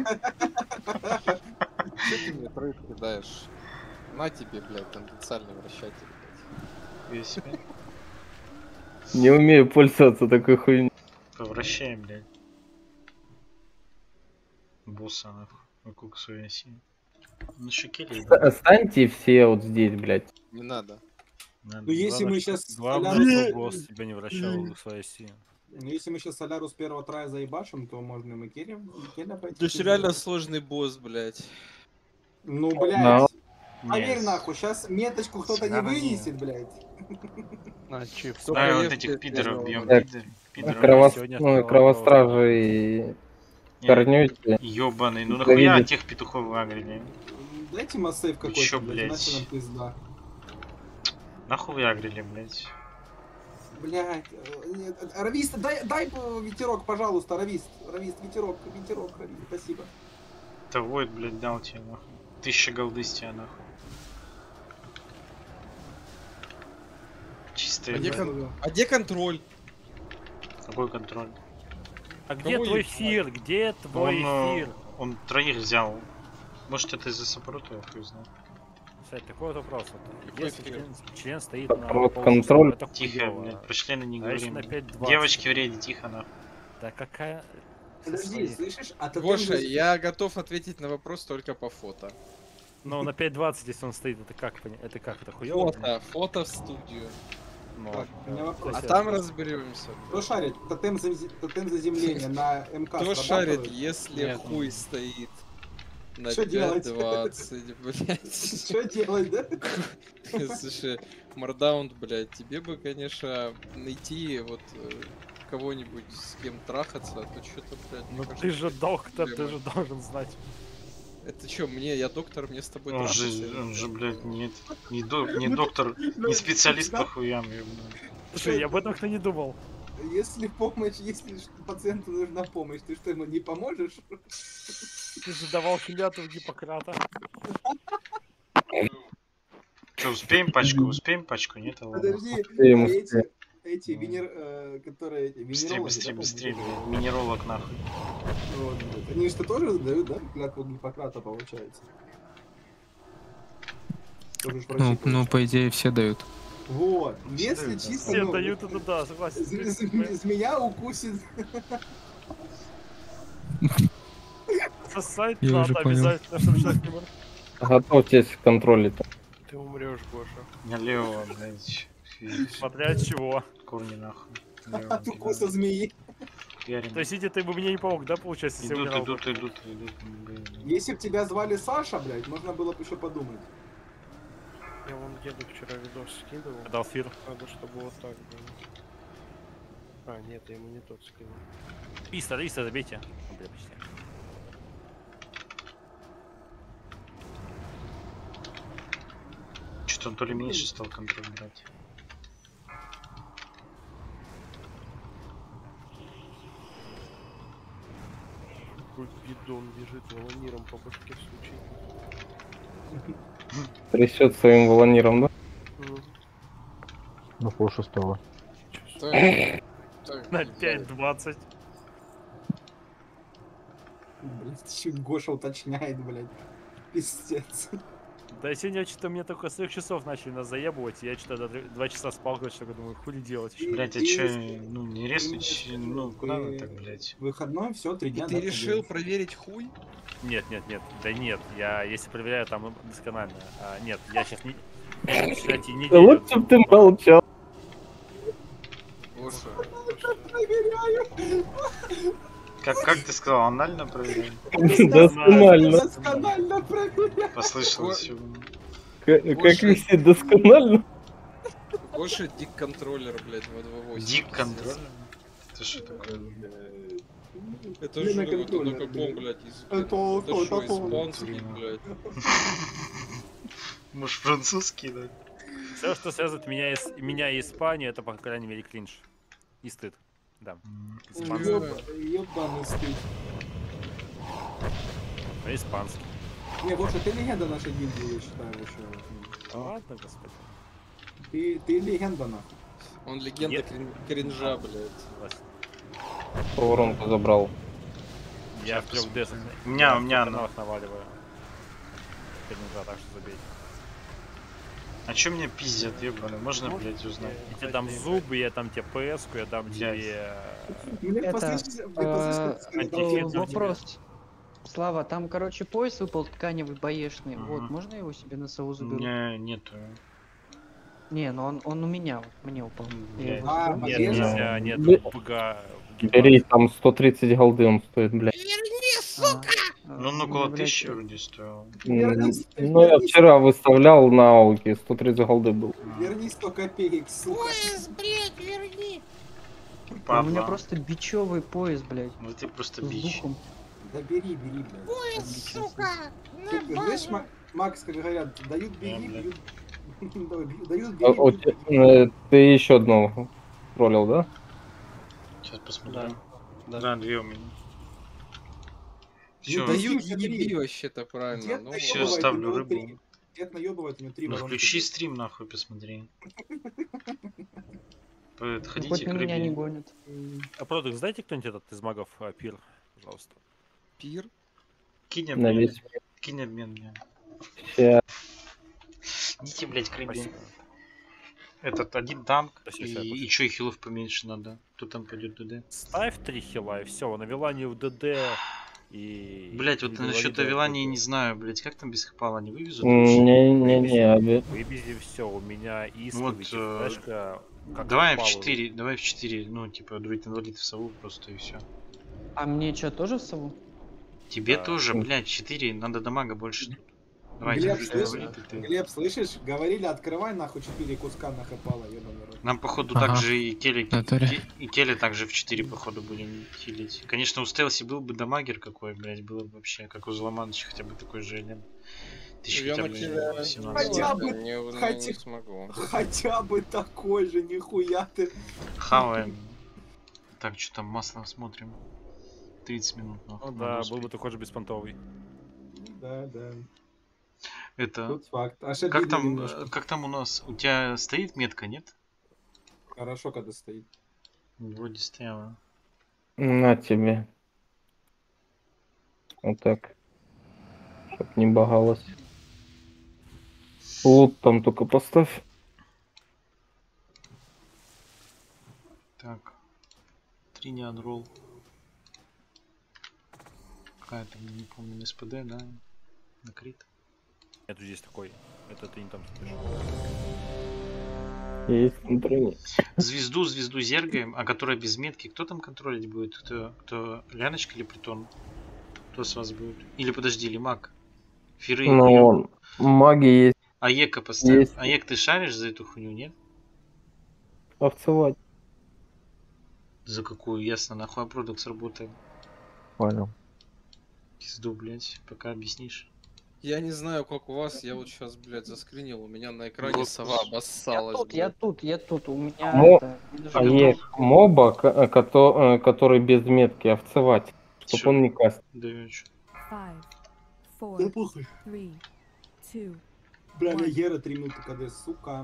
Че ты мне тройку кидаешь? На тебе, блядь, тенденциальный вращатель, блядь. Я себя Не умею пользоваться такой хуйней. повращаем, блядь. Босса, нахуй. Вокруг своей оси. Ну, шикели, да. Останьте все вот здесь, блядь. Не надо. Надо. Ну если мы Главное, сейчас Главное, Солярус... чтобы босс тебя не вращал в своей оси. Ну если мы сейчас Солярус первого трая заебашим, то можно и мы Керем пойти. Это же реально сложный босс, блядь. Ну, Да. блядь. Не, Поверь нахуй, сейчас меточку кто-то не Сигара не. вынесет, блядь. На чип. Давай вот если этих пидоров бьем, Так. пидоров. Сегодня Ну, второго кровостражей Не, корнете. ёбаный, ну Да нахуя видит. тех петухов агрили? Дайте массейв чё, какой-то, блядь? иначе нам пизда. Нахуй вы агрили, блядь? Блядь, нет, Равист, дай ветерок, пожалуйста, Равист, ветерок, Равист, спасибо. Это Войд, блядь, дал тебе, нахуй. 1000 голды с тебя, нахуй. Чистый, А где, блядь. а где контроль? Какой контроль? А где Кого твой ебать? эфир? Где твой эфир? Он 3 взял. Может это из-за саппорта, я хуй знаю. Кстати, такой вот вопрос. Вот, Какой если эфир? член стоит Вот на контроль. полусустава, это Тихо, хуёво. блядь, про члены не А если говорим. на 5.20? Девочки в рейде, тихо, нахуй. Да какая... Подожди, слышишь? А тотем Гоша, же- я готов ответить на вопрос только по фото. Ну, на 5.20, если он стоит, это как? Это как? Это хуёво? Фото в студию. Ну, Так, у меня вопрос. А кстати, там разберемся. Кто шарит? Тотем заземления на МК Кто шарит, срабатывает? если Нет. хуй стоит на Что делать? 5.20, блядь. Что делать, да? Слушай, Мордаунд, блядь, тебе бы, конечно, найти вот кого-нибудь, с кем трахаться, а то что-то, блядь, мне Ну кажется, ты же доктор, ты проблема. же должен знать. Это что, я доктор, мне с тобой Он трахаться? же, блядь, не доктор, не специалист по хуям, ёбаный. Слушай, я об этом как-то не думал. Если пациенту нужна помощь, ты что, ему не поможешь? Ты же давал клятву Гиппократа. Че, успеем пачку? Нет, ладно. Подожди, Успеем, а эти которые... Быстрее, венерологи, быстрее, да, блядь. Минеролог, нахуй. Вот, блядь. Они что тоже дают, да? Клятву Гиппократа, получается. Тоже ж врачи, Ну, по идее, все дают. Вот, если чисто... Все ну, дают это, да, согласен. Змея укусит. Сосать Я надо уже понял. обязательно, чтобы человек не мог. Готовьтесь к контролю. Ты умрешь, Гоша. Налево, блядь. Смотря от чего. Корни, нахуй. Налево, От укуса змеи. Ярим. То есть, Иди, ты бы мне не помог, да, получается, если Идут, умирал? идут. Блин. Если бы тебя звали Саша, блядь, можно было бы еще подумать. Я вон деду вчера видос скидывал. Далфир. Надо, чтобы вот так было. А, нет, я ему не тот скинул. Иста, забейте. О, бля, почти. Что-то он то ли меньше стал контроль брать. Какой бидон бежит волониром по башке случай. Трясет своим волониром, да? Ну, На полшестого. На 5.20. Блядь, еще Гоша уточняет, блядь. Пиздец. Да сегодня что-то мне только с 3 часов начали нас заебывать, и я что-то 2 часа спал, короче, такой думаю, хули делать еще. Блять, а чё, ну не резнуть, ну куда вы так, блять? Выходной, все, 3 И дня. ты решил проверить хуй? Нет, да нет, я если проверяю, там досконально. Нет, я сейчас не... Кстати, неделю... Лучше бы ты молчал. Гоша, Проверяю. Как ты сказал, анально проверяем? Досконально. Досконально проверяю. Послышалось всё. Как вести досконально? Гоша дик-контроллер, блядь, в 2.8. Дик-контроль? Это что такое? Это Не же на это на контроллер, каком, блядь. блядь, языке? Это Это что, то. испанский, блядь? Может французский, да? Все, что связывает меня и Испанию, это, по крайней мере, клинч. И стыд. Да. Испанский. Ёбаный стыд. А испанский. Не, Гоша, ты легенда нашей гильдии, я считаю, вообще. Да ладно, господи. Ты легенда, нахуй. Он легенда Нет. кринжа, блядь. Согласен. Воронку забрал. Я в 3D У меня она. каналах наваливаю. Кринжа, так что забейте. А чё меня пиздят, ебаный? Можно, блять, узнать? Я тебе дам зубы, я дам тебе ПС-ку, я дам тебе... Мне Это, послышалось, вопрос. Слава, там, короче, пояс выпал тканевый, боешный. Ага. Вот, можно я его себе на сову У заберу? меня нету. Не, но он у меня, вот, мне упал. Я Блядь. его А, заберу? Нет, Боешный? нельзя, нет, Бе- БГ. Бери, там 130 голды он стоит, блядь. Ну, он у около меня, блядь, 1000 вроде стоил. Вернись, Ну, я вчера выставлял на ауке, 130 голды был. Верни 100 копеек, сука. У меня Падла. просто бичевый пояс, блядь, Ну ты просто с бич. духом. Да бери, блядь. Ты знаешь, Макс, как говорят, дают бери, Да, бьют. Дают А, бери, бьют. ты еще одного ролил, да? Сейчас посмотрим. Да, 2 у меня. Ну, Все, даю, Дают смотри. еби вообще-то правильно. Дед Ну, все, наебывает, ставлю у него рыбу. Дед наебывает, у него 3 Ну воронки. включи стрим нахуй, посмотри. Ну, Подходите хоть к на меня не рыбе. гонят. А продукт, знаете кто-нибудь этот из магов пир, пожалуйста? пир. Кинь На обмен. весь. Кинь обмен мне. Ща. Идите, блять, к рыбе. Спасибо. Этот один танк, Спасибо, спасибо. и чё, и хилов поменьше надо. Кто там пойдет ДД? Ставь 3 хила и все, на Вилане в ДД и... Блять, вот и насчет Вилани Авилании в не ДД. знаю, блять, как там без хпала не вывезут? вообще? Не-не-не, Выбези все, у меня Вот, исповедь, флешка, как давай в хпалы. 4, давай в 4, ну, типа, друид инвалид в сову просто и все. А мне что, тоже в сову? Тебе Да. тоже, блять, 4, надо дамага больше тут. Давай, Глеб, друид слышишь? инвалид, и ты. Глеб, слышишь? Говорили, открывай нахуй 4 куска нахапала, ебаный рот. Нам, походу, Ага. также и теле, В натуре. и теле также в 4, походу, будем хилить. Конечно, у Стелси был бы дамагер какой, блять, было бы вообще, как у Зломановича, хотя бы такой же элемент. Тысяч Я хотя на бы тебя 17. Хотя бы- не хотя- смогу. Хотя бы такой же, нихуя ты. Хаваем. Так, что там, масло смотрим. 30 минут, нахуй. Ну надо да, успеть. был бы такой же беспонтовый. Да, да. Это... Тут факт. Аж Как обидно там, немножко. как там у нас? У тебя стоит метка, нет? Хорошо, когда стоит. Вроде стояла. На тебе. Вот так. Чтоб не багалось. Лут там только поставь. Так. Триниан ролл. Какая-то, не помню, СПД, да? На крит. Нету здесь такой. Это ты не там смотришь. Есть внутренний. Звезду зергаем, а которая без метки. Кто там контролить будет? Кто? Ляночка или Притон? Кто с вас будет? Или подожди, или маг? Фиры. Ну, маги есть. Аека поставь. Есть. Аек, ты шаришь за эту хуйню, нет? Овцевать. За какую? Ясно, нахуй продукт сработаем. Понял. Пизду, блять, пока объяснишь. Я не знаю, как у вас, я вот сейчас, блядь, заскринил, у меня на экране Вот. сова обоссалась, Я блядь. тут, у меня Мо- это, не А нажимаю. есть моба, который без метки, овцевать. Чтоб Чё? он не каст. Даёшь. Да похуй. Бля, на Гера 3 минуты КД, сука.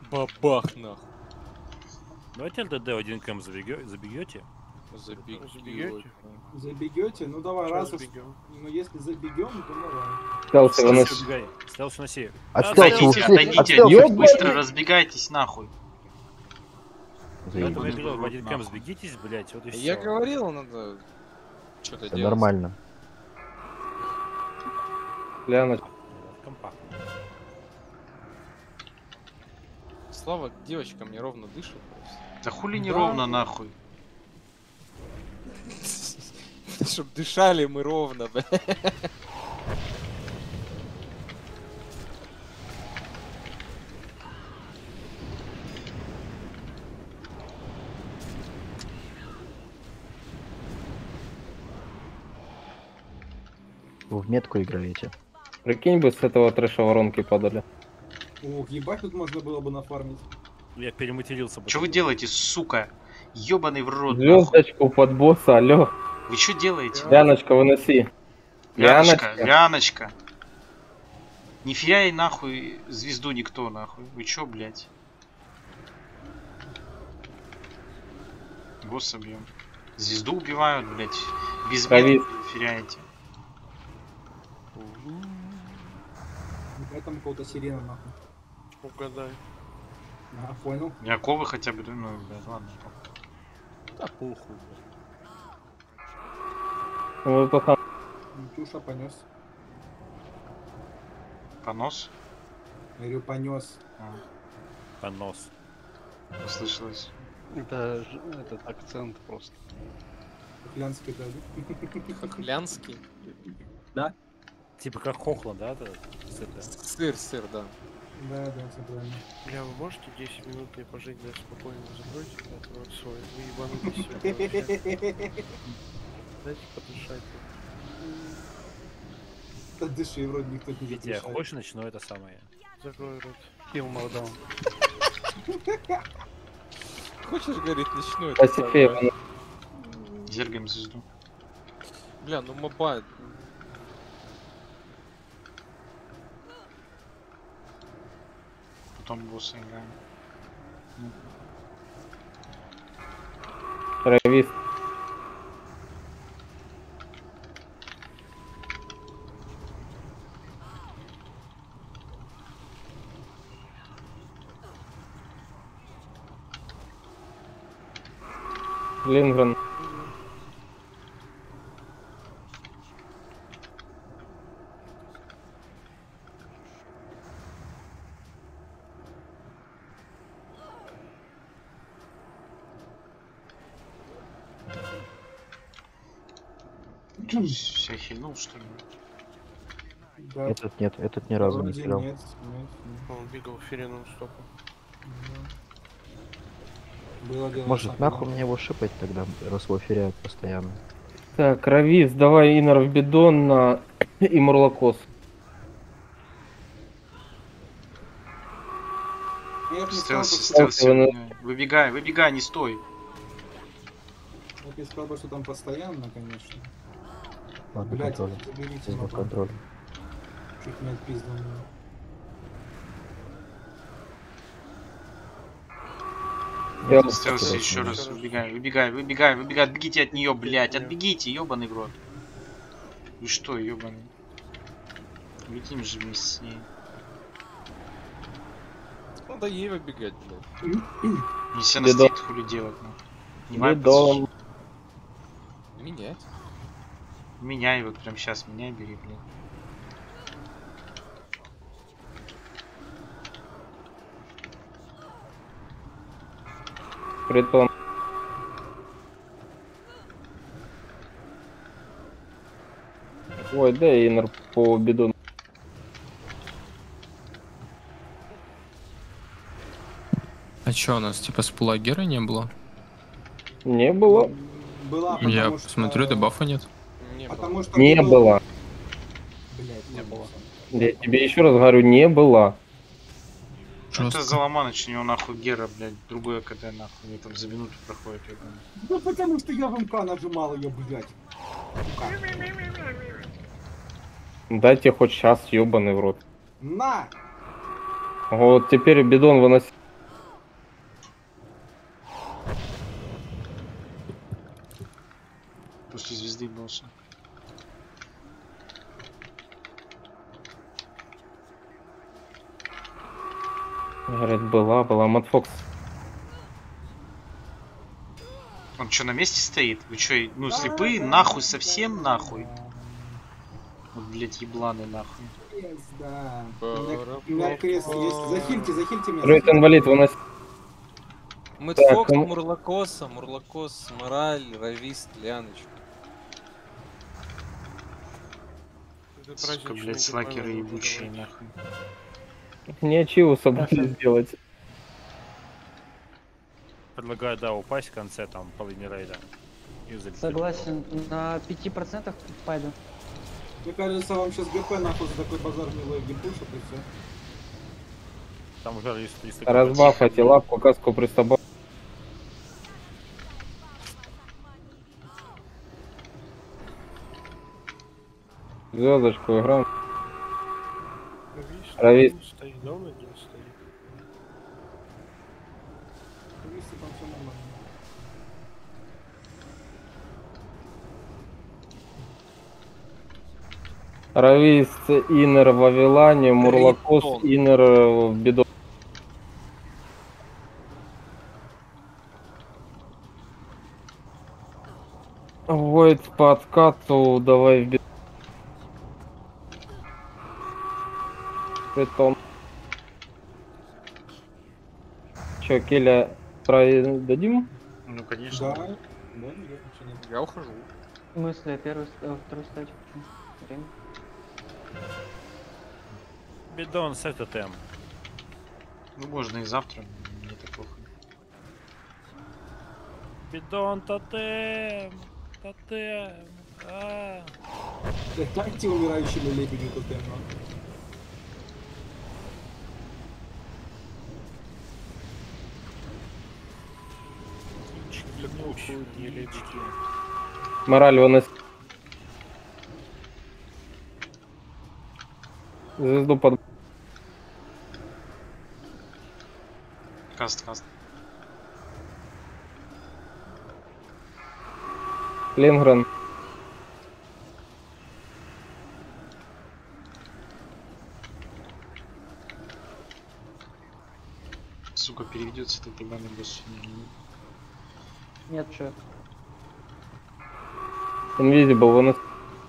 Бабах нахуй. Давайте ЛДД 1 км забегете? Забегете. Забегете? Ну давай, Чё раз уж... забегём? Ну если забегем, то давай. Стелсы Стелс выноси. убегай. Стелс уноси. Отстелсы ушли. Отойдите от них, Ёбаный. быстро разбегайтесь нахуй. Поэтому я Заебись. говорил, в 1 км Нахуй. сбегитесь, блять, вот и все. Я говорил, надо что-то Это делать. нормально. Гляну. Компактно. Слава к девочкам неровно дышит просто. Да хули неровно нахуй. Чтоб дышали мы ровно, бля. Вы в метку играете. Прикинь бы, с этого трэша воронки падали. Ох, ебать, тут можно было бы нафармить. Я перематерился. Что вы делаете, сука? Ёбаный в рот, нахуй. Звездочку под босса, алё. Вы что делаете? Ляночка, выноси. Ляночка, Ляночка. Ляночка. Нифига и нахуй звезду никто, нахуй. Вы чё, блядь? Босса бьем. Звезду убивают, блядь. Без Ковид. феряете. Поэтому у кого-то сирена нахуй. Угадай. Ага, понял. Яковы хотя бы, ну, блядь, ладно. Да похуй. Вы пока... Тюша понес. Понос? Я говорю, понес. А, Понос. услышалось. Это этот акцент просто. Клянский дали. Хохлянский. Типа как хохла, да? Сыр, да. Да, все правильно. Бля, вы можете 10 минут мне пожить, да, спокойно закройте этот рот свой. Вы ебанутесь вообще. Дайте подышать. Да дыши, вроде никто не Витя, задышал. хочешь начну это самое? Закрой рот. Kill Markdown. Хочешь, говорит, начну это Пасифея. самое? Зергаем звезду. Бля, ну моба. Потом босса играем. Травист. Лингрен. Вся хильнул, что ли? Да, Этот нет, этот ни разу не вроде стрелял. нет. Он бегал ферином стопом. Было дело. Может, так, нахуй да. мне его шипать тогда, раз его феряют постоянно. Так, Равис, давай Инор в бидон на и Мурлокос. Я б не сказал, Стелси, что- стелси. Выбегай, не стой. я б не сказал, что там постоянно, конечно. Ладно, Блять, контроль. заберите Без нахуй. контроля. Чуть не отпиздил меня. Я Стелси еще раз. Выбегай. Отбегите от нее, блять. Отбегите, ебаный в рот. Вы что, ебаный? Летим же вместе с ней. Надо ей выбегать, блядь. Если она Бедом. стоит, хули делать, ну. Внимай, Бидон. Менять. Меняй вот прям сейчас, меняй, бери, блин. Притом. Ой, да, Инор по бидону. А чё у нас, типа, спулагера не было? Не было. Была, Я потому что- посмотрю, дебафа нет. Не было. Потому что... Не был- было. Блять, Не было. Я тебе еще раз говорю, не было. Это Жестко. за Ломаныч, у него нахуй Гера, блядь, другое КД нахуй. Мне там за минуту проходит, ебаный. Ну потому что я в МК нажимал ее, блять. Дайте хоть сейчас, ебаный в рот. На! Вот теперь бидон выноси. После звезды босса. Говорят, была Матфокс. Он что, на месте стоит? Вы что, ну слепые? Нахуй, совсем нахуй? Вот, блять, ебланы нахуй. Да. У меня крест есть. Захильте меня. Рейд инвалид выносит. Мэтфокс, Мурлакос, Мораль, Равист, Ляночка. Сука, блять, слакеры ебучие нахуй. Не ачиву собрали сделать. Предлагаю, да, упасть в конце, там, половине рейда. И залететь. Согласен, на 5% пойду. Мне кажется, вам сейчас ГП нахуй за такой базар не логи пушат и все. Там уже есть Разбафайте лапку, каску пристабал. Звездочку играем. Равист. Стоит, да, он один стоит. Если там все нормально. Равист инер в Вавилане, Мурлакос инер в Бидон. Войд по откату, давай в Бидон. Притом. Че, Келя дадим? Ну конечно. Да. Я ухожу. В смысле, вторую стадию? Время. Бидон с ТТМ. Ну можно и завтра, мне так плохо. Бидон тотем. Дайте умирающему лебедю тотем, Мораль выносит. Звезду под... Каст. Лингрен. Сука, переведется этот ебаный босс. Нет, что? Invisible выносит.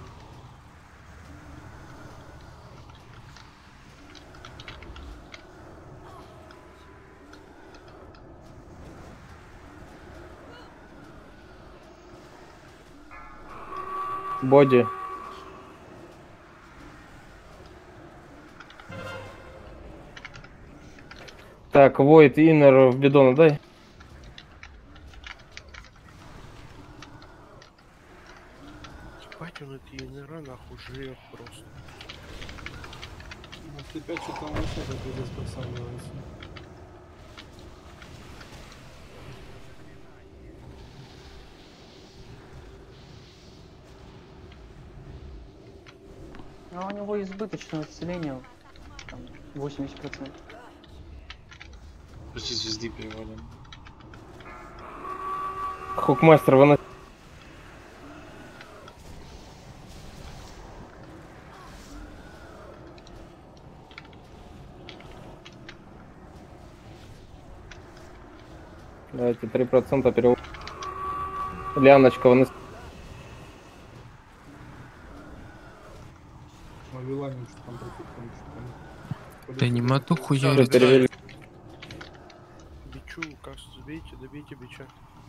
Боди. Так, Void Inner в бидона дай. Ебать, он эти инера нахуй жрет просто. Ты опять что-то вообще так здесь просаживается. А у него избыточное исцеление, там, 80%. После звезды переводим. Хукмастер выносит. Давайте 3% перевод. Ляночка выносит. Вавилане, что там против. Да не мату Всё, хуярить. перевели. Бичу, как забейте, добейте бича.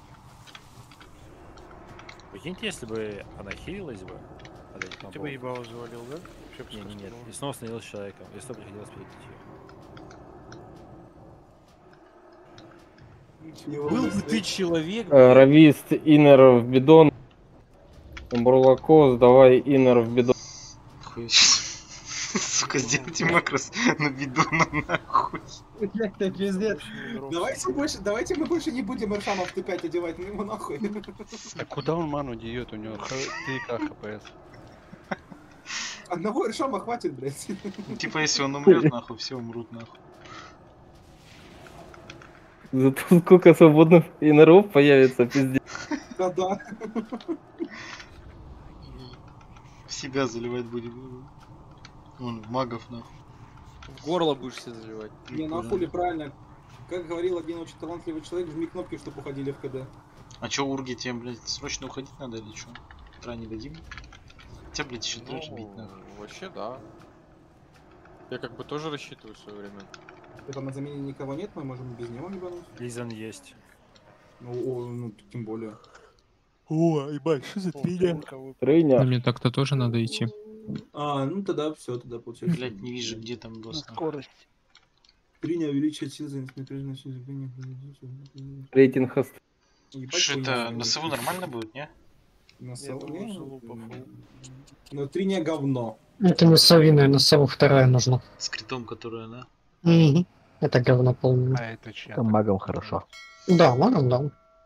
Прикиньте, если бы она хилилась бы. от этих Ты мобов. бы ебало завалил, да? Вообще бы Нет. сказал. И снова становилась человеком. И снова приходилось перебить ее. Был бы ты человек, Равист Инер в бидон. Бурлакос, давай Инер в бидон. Хуй. Сука, сделайте макрос на бидона нахуй. Блять, это пиздец. Давайте мы больше не будем Эршама в Т5 одевать, ну ему нахуй. А куда он ману деет? У него ТК ХПС. Одного Эршама хватит, блять. Ну, типа, если он умрет, нахуй, все умрут, нахуй. Зато сколько свободных инеров появится, пиздец. Да-да. В себя заливать будем. Вон, в магов нахуй. В горло будешь себе заливать. Не, ну а хули, правильно. Как говорил один очень талантливый человек, жми кнопки, чтобы уходили в КД. А чё, урги, тебе, блядь, срочно уходить надо или чё? Утра не дадим? Тебя, блядь, еще трэш бить нахуй. Вообще, да. Я как бы тоже рассчитываю в свое время. Это на замене никого нет, мы можем без него ебануть. Лизан есть. Ну, тем более. О, ебать, что за фигня? Но Трыня. мне так-то тоже надо идти. А, ну тогда все, тогда получается. Блядь, не вижу, где там босс. Приня увеличивает силы за Рейтинг хост. Что это, на сову нормально будет, не? На Я думаю, сову? сову по фулу. Но Триня говно. Это не совиная, на сову вторая нужна. С критом, которая, да? Мгм. Это говно полное. А это чья? Там магом хорошо. Да, магом, да.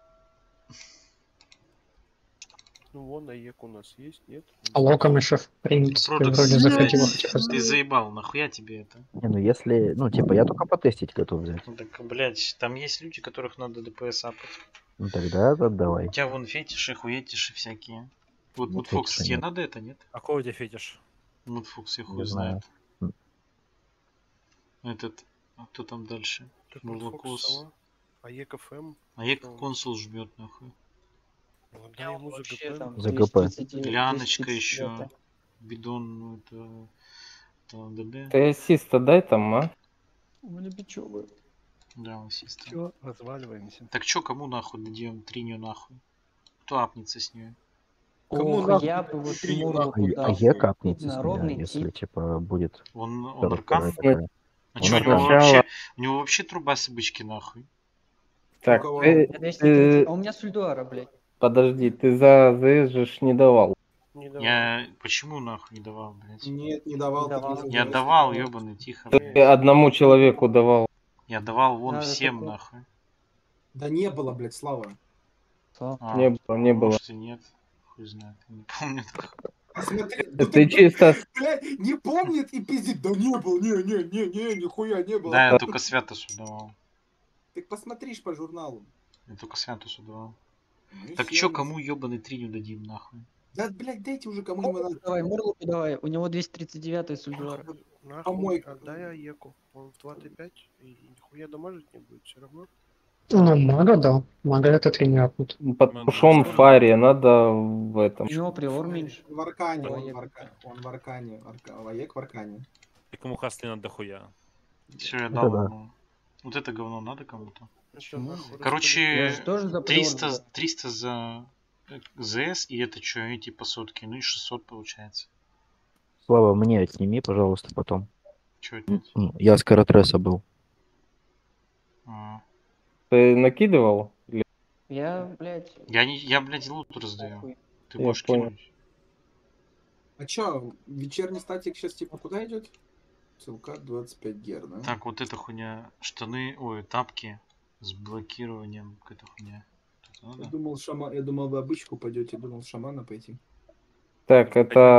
Ну вон, АЕК у нас есть, нет? А локом еще, в принципе, Продукт, вроде захотела блядь, хотя ты бы. заебал, нахуя тебе это? Не, ну если, ну типа я только потестить готов взять. Ну так, блядь, там есть люди, которых надо ДПС апать. Ну тогда давай. У тебя вон фетиши, хуетиши всякие. Вот Ну, Мудфокс, фетиши тебе нет. надо это, нет? А какой у тебя фетиш? Мудфокс, я хуй Не знаю. знает. Этот, а кто там дальше? Так, Мурлокос. Сова, АЕК ФМ. А я как консул жмет, нахуй. Ну, отдай ему за ГП. За ГП. Ляночка еще. Бидон, ну это... Там ДД. Ты ассиста дай там, а? У меня бичевые. Да, ассист. Все, разваливаемся. Так чё, кому нахуй дадим Триню нахуй? Кто апнется с нее? Кому нахуй я бы вот Триню Мурлоку А дал. я капнется с Видно, меня, ровный если тип. типа будет Он вторая аркан? такая. А Он чё, аркан. у него вообще труба с бычки нахуй? Так, кого? ты, Это если ты- А у меня Сульдуара, блядь. подожди, ты за ЗС же ж не давал. Не давай. Я почему нахуй не давал, блядь? Нет, не давал. Не так давал. не Я забывай, давал, что ёбаный, тихо, Ты блядь. одному человеку давал. Я давал вон Надо всем такое. нахуй. Да не было, блядь, Слава. А, Не было, не было. может и нет. Хуй знает, я не помню. Смотри, ну Ты чисто... блядь, не помнит и пиздит. Да не был, не, нихуя не было. Да, я только Святосу давал. Так посмотришь по журналу. Я только Святосу давал. Ну и Так всё. чё, кому ёбаный Триню дадим нахуй? Да, блядь, дайте уже кому-нибудь надо. Давай, Мурлоку давай. У него 239 Сульдуара. Нахуй, Помойка. отдай АЕКу. Он в 2Т5 и нихуя дамажить не будет все равно. Ну, мага, да. Мага это три не апнут. Потому что он в фаре, надо в этом. У него приор меньше. В Аркане, он Аяк. в Аркане. Он в Аркане. Аяк в Аркане. И кому хасли надо дохуя. Все, я Это дал да. ему. Вот это говно надо кому-то. Почему? нахуй Я Короче, же тоже за приор 300, был. 300 за ЗС, и это что, эти по сотке, ну и 600 получается. Слава, мне отними, пожалуйста, потом. Че отнять? Ну, я с Каратреса был. А. Ты накидывал? Или- Я, блядь, Я, блядь, лут раздаю. похуй. Ты Я можешь понял. кинуть. А чё, вечерний статик сейчас типа куда идет? Ссылка 25 гер, да? Так, вот эта хуйня. Штаны, ой, тапки с блокированием. Какая-то хуйня. Это надо? Я думал, вы обычку пойдете, думал шамана пойти. Так, это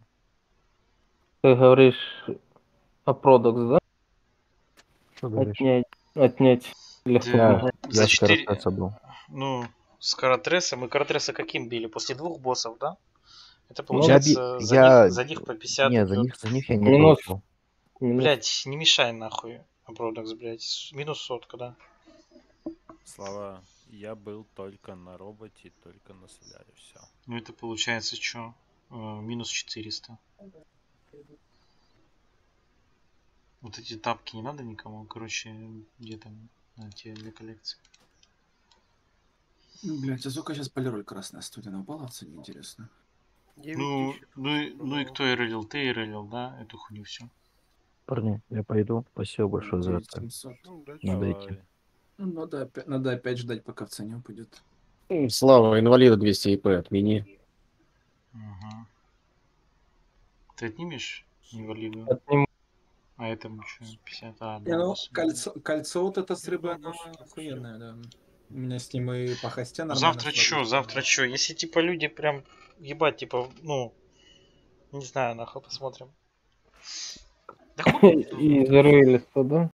ты говоришь о продукс, да? Что говоришь? Отнять легко. Я За с 4... Каратреса был. Ну, с Каратреса. Мы Каратреса каким били? После 2 боссов, да? Это Я получается би- за, я- них, за них по 50 Не, идёт. за них я не Минус. пробовал. Блять, не мешай нахуй. Продукс, блять. Минус сотка, да? Слава, я был только на роботе, только на соляре, все. Ну это получается что? Минус 400. Вот эти тапки не надо никому. Короче, где там на те две коллекции. Блять, а сколько сейчас полироль красная стоит? Она упала в цене, интересно. 9 Ну, тысяч. ну и кто иролил? Ты иролил, да? Эту хуйню все. Парни, я пойду. Спасибо большое за это. 9700. Ну, да, Надо Давай. идти. Ну, надо опять ждать, пока в цене упадет. Слава, инвалида 200 ИП отмени. Угу. Ты отнимешь инвалиду? Отниму. А этому что? 50? А, Не, да, ну, 8. кольцо вот это с рыбой, оно охуенное, да. У меня с ним и по хосте нормально. Завтра что? Завтра что? Если типа люди прям ебать, типа, ну, не знаю, нахуй посмотрим. Да хуй. И зарыли, да?